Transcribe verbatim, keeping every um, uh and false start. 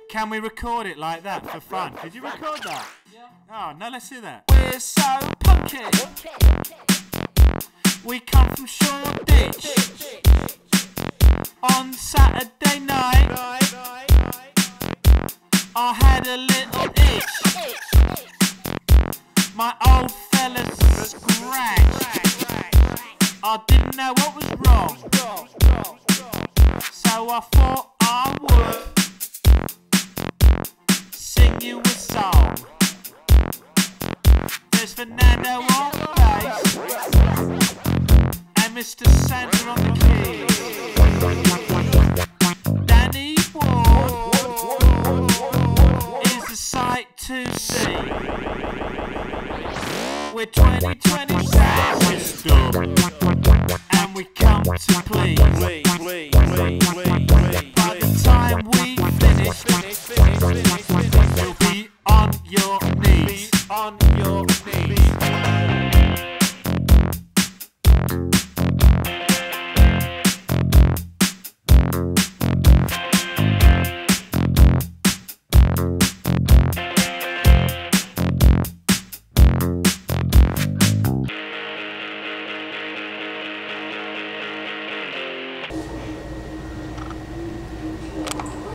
Can we record it like that for fun? Did you record that? Yeah. Oh, no, let's hear that. We're so punky. We come from Shoreditch on Saturday night. I had a little itch. My old fella's scratched. I didn't know what was wrong, so I thought I would sing you a song. There's Fernando on bass and Mister Sandra on the keys. Danny Ward is a sight to see. We're twenty twenty sound system, and we come to please. By the time we finish,